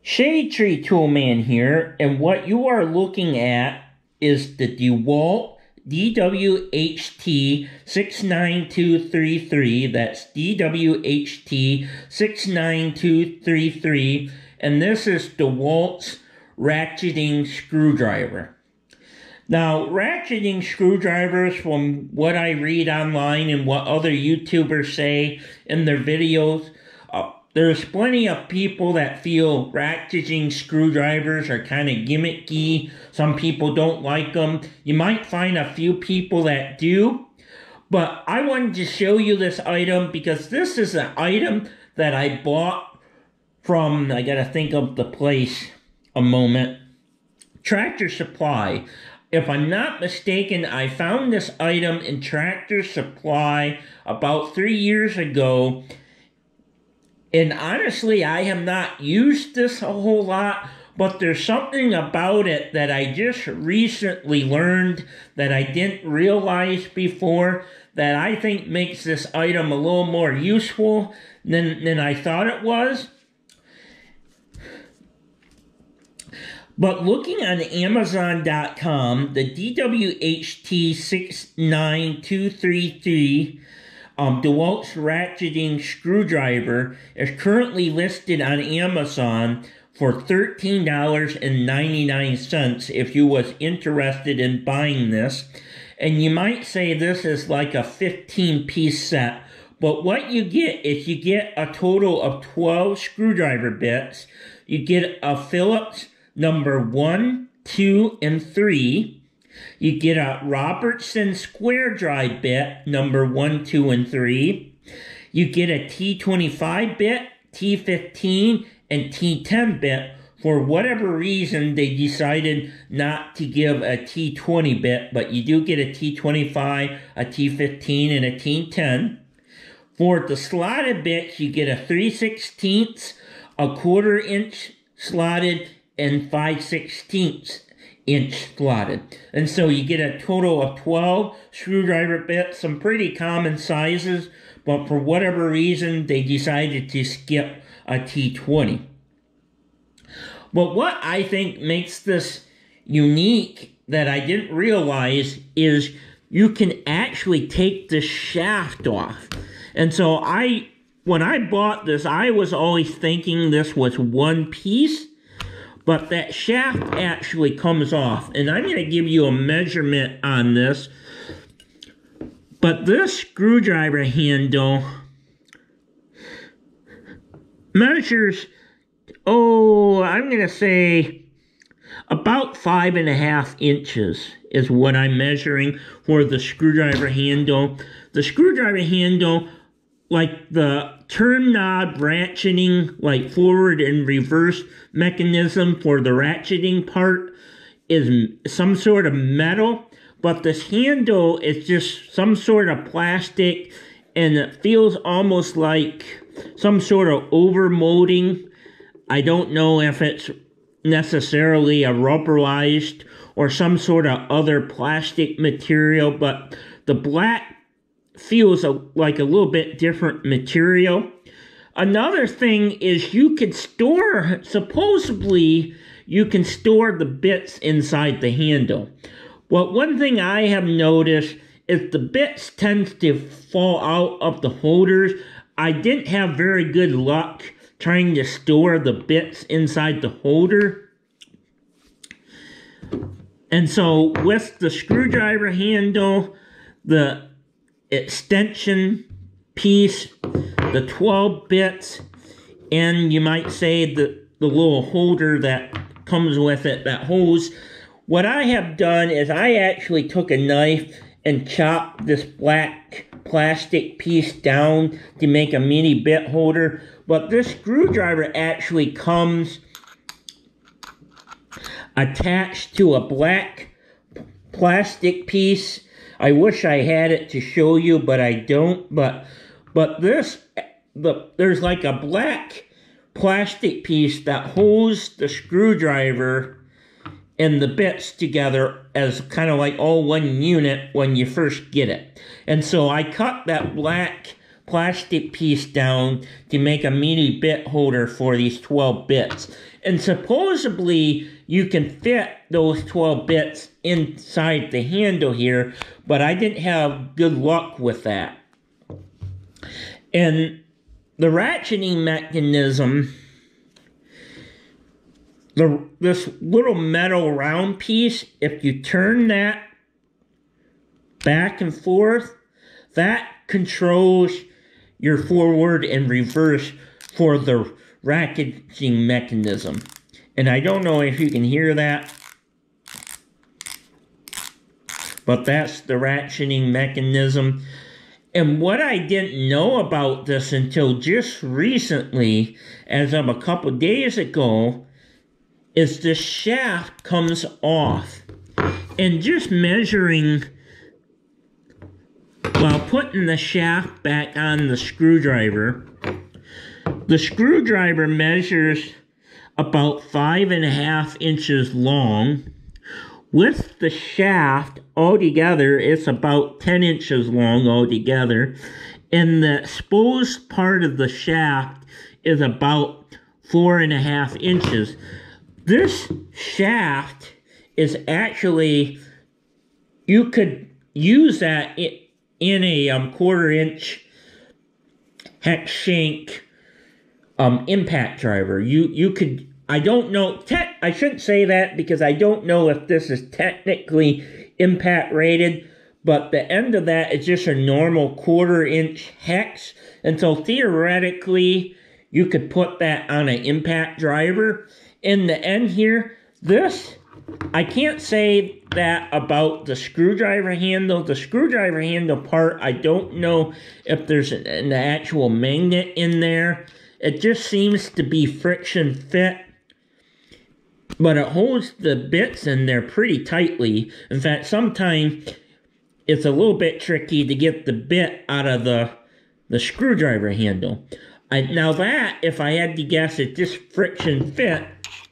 Shade Tree Toolman here, and what you are looking at is the DeWalt DWHT 69233. That's DWHT 69233, and this is DeWalt's ratcheting screwdriver. Now, ratcheting screwdrivers, from what I read online and what other YouTubers say in their videos, there's plenty of people that feel ratcheting screwdrivers are kind of gimmicky. Some people don't like them. You might find a few people that do. But I wanted to show you this item because this is an item that I bought from, I gotta think of the place a moment, Tractor Supply. If I'm not mistaken, I found this item in Tractor Supply about 3 years ago. And honestly, I have not used this a whole lot, but there's something about it that I just recently learned that I didn't realize before that I think makes this item a little more useful than I thought it was. But looking on Amazon.com, the DWHT 69233 DeWalt's ratcheting screwdriver is currently listed on Amazon for $13.99 if you was interested in buying this. And you might say this is like a 15-piece set, but what you get is you get a total of 12 screwdriver bits. You get a Phillips number 1, 2, and 3. You get a Robertson square drive bit, number 1, 2, and 3. You get a T25 bit, T15, and T10 bit. For whatever reason, they decided not to give a T20 bit, but you do get a T25, a T15, and a T10. For the slotted bits, you get a 3/16, a 1/4 inch slotted, and 5/16 inch slotted. And so you get a total of 12 screwdriver bits, some pretty common sizes, but for whatever reason they decided to skip a T20. But what I think makes this unique that I didn't realize is you can actually take the shaft off. And so when I bought this, I was always thinking this was one piece, but that shaft actually comes off. And I'm going to give you a measurement on this. But this screwdriver handle measures, I'm going to say about 5.5 inches is what I'm measuring for the screwdriver handle. The screwdriver handle, like the turn knob ratcheting, like forward and reverse mechanism for the ratcheting part, is some sort of metal, but this handle is just some sort of plastic, and it feels almost like some sort of overmolding. I don't know if it's necessarily a rubberized or some sort of other plastic material, but the black feels like a little bit different material. Another thing is you could store, supposedly, you can store the bits inside the handle. Well, one thing I have noticed is the bits tend to fall out of the holders. I didn't have very good luck trying to store the bits inside the holder. And so with the screwdriver handle, the extension piece, the 12 bits, and you might say the little holder that comes with it that holds. What I have done is I actually took a knife and chopped this black plastic piece down to make a mini bit holder, but this screwdriver actually comes attached to a black plastic piece. I wish I had it to show you, but I don't. But there's like a black plastic piece that holds the screwdriver and the bits together as kind of like all one unit when you first get it. And so I cut that black plastic piece down to make a mini bit holder for these 12 bits. And supposedly you can fit those 12 bits inside the handle here, but I didn't have good luck with that. And the ratcheting mechanism, this little metal round piece, if you turn that back and forth, that controls your forward and reverse for the ratcheting mechanism. And I don't know if you can hear that, but that's the ratcheting mechanism. And what I didn't know about this until just recently, as of a couple days ago, is the shaft comes off. And just measuring, while putting the shaft back on the screwdriver measures about 5.5 inches long. With the shaft altogether, it's about 10 inches long altogether. And the exposed part of the shaft is about 4.5 inches. This shaft is actually, you could use that in a 1/4 inch hex shank impact driver. You could, I don't know, I shouldn't say that because I don't know if this is technically impact rated, but the end of that is just a normal 1/4 inch hex. And so theoretically, you could put that on an impact driver. In the end here, this, I can't say that about the screwdriver handle. The screwdriver handle part, I don't know if there's an actual magnet in there. It just seems to be friction fit, but it holds the bits in there pretty tightly. In fact, sometimes it's a little bit tricky to get the bit out of the screwdriver handle. Now that, if I had to guess, it's just friction fit.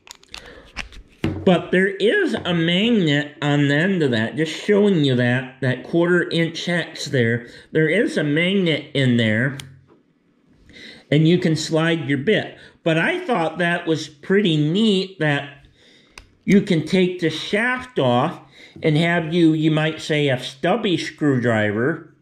But there is a magnet on the end of that, just showing you that 1/4 inch hex there. There is a magnet in there, and you can slide your bit. But I thought that was pretty neat that you can take the shaft off and have you might say, a stubby screwdriver.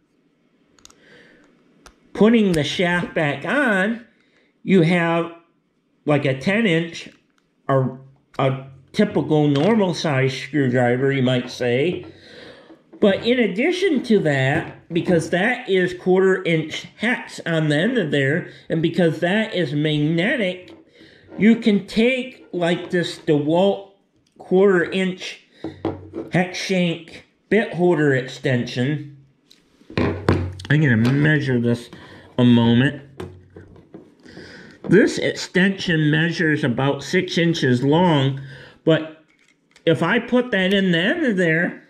Putting the shaft back on, you have like a 10 inch or a typical normal size screwdriver, you might say. But in addition to that, because that is 1/4 inch hex on the end of there, and because that is magnetic, you can take like this DeWalt 1/4 inch hex shank bit holder extension. I'm going to measure this a moment. This extension measures about 6 inches long, but if I put that in the end of there,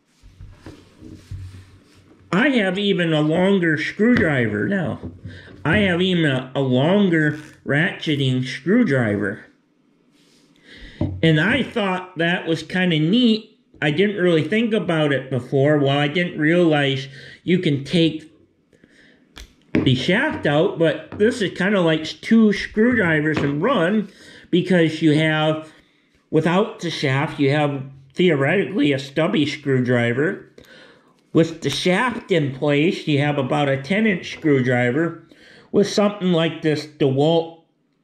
I have even a longer screwdriver now. I have even a longer ratcheting screwdriver. And I thought that was kind of neat. I didn't really think about it before. Well, I didn't realize you can take the shaft out, but this is kind of like 2 screwdrivers in one, because you have, without the shaft, you have theoretically a stubby screwdriver. With the shaft in place, you have about a 10 inch screwdriver. With something like this DeWalt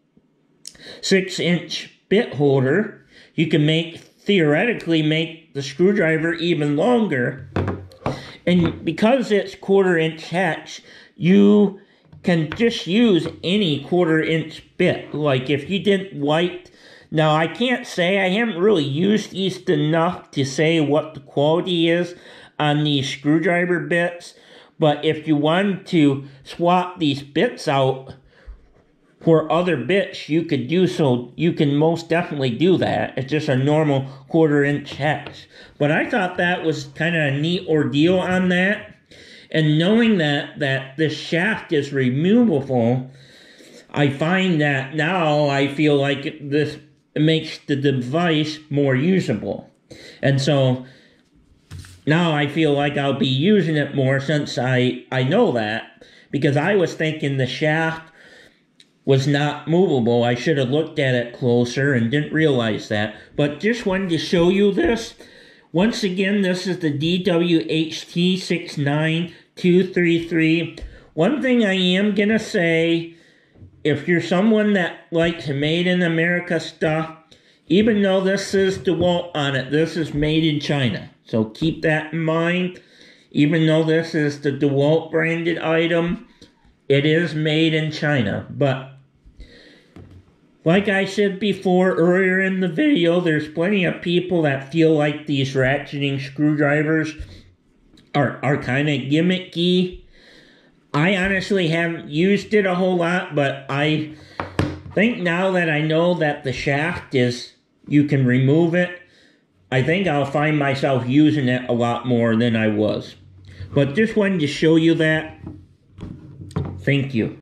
6 inch bit holder, you can theoretically make the screwdriver even longer. And because it's 1/4 inch hex, you can just use any 1/4 inch bit. Like if you didn't like, now I can't say, I haven't really used these enough to say what the quality is on these screwdriver bits, but if you want to swap these bits out for other bits, you could do so. You can most definitely do that. It's just a normal 1/4 inch hex. But I thought that was kind of a neat ordeal on that. And knowing that this shaft is removable, I find that now I feel like this makes the device more usable. And so now I feel like I'll be using it more since I know that. because I was thinking the shaft was not movable. I should have looked at it closer and didn't realize that. But just wanted to show you this. Once again, this is the DWHT69233. One thing I am going to say, if you're someone that likes Made in America stuff, even though this says DeWalt on it, this is made in China. So keep that in mind. Even though this is the DeWalt branded item, it is made in China. But like I said before earlier in the video, there's plenty of people that feel like these ratcheting screwdrivers are kind of gimmicky. I honestly haven't used it a whole lot, but I think now that I know that the shaft is, you can remove it, I think I'll find myself using it a lot more than I was. But just wanted to show you that. Thank you.